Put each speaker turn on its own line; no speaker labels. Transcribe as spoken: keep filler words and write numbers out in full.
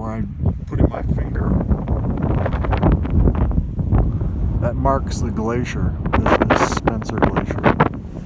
where I'm putting my finger. That marks the glacier. This is Spencer Glacier.